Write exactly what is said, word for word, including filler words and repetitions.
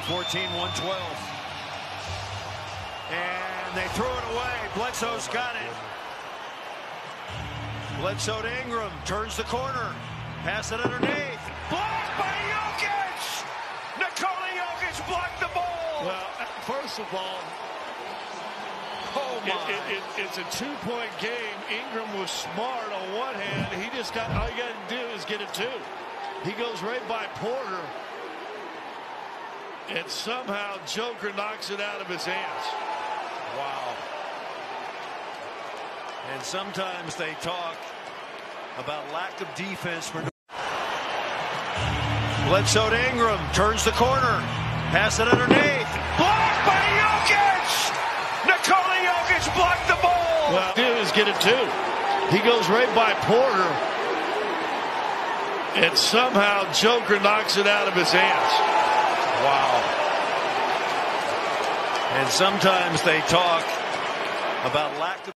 fourteen one twelve. And they throw it away. Bledsoe's got it. Bledsoe to Ingram. Turns the corner. Pass it underneath. Blocked by Jokic! Nikola Jokic blocked the ball! Well, first of all, oh my. It, it, it, it's a two-point game. Ingram was smart on one hand. He just got, all you got to do is get a two. He goes right by Porter. And somehow Joker knocks it out of his hands. Wow. And sometimes they talk about lack of defense for Bledsoe to Ingram. Turns the corner. Pass it underneath. Blocked by Jokic! Nikola Jokic blocked the ball! Well, do is get a two. He goes right by Porter. And somehow Joker knocks it out of his hands. Wow. And sometimes they talk about lack of